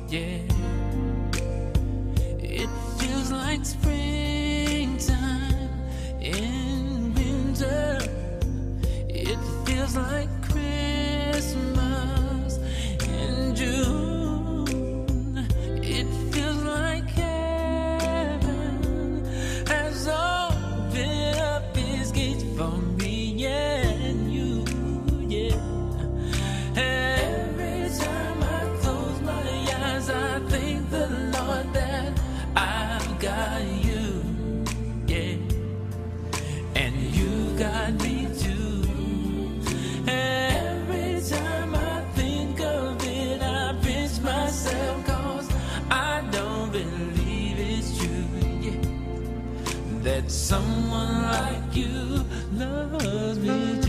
yeah. It feels like springtime in winter. It feels like Christmas in June. It feels like heaven has opened up its gates for me, yeah, and you, yeah. Every time I close my eyes, I thank the Lord that I've got you, yeah, and you got me too. Every time I think of it, I pinch myself, 'cause I don't believe it's true, yeah, that someone like you loves me too.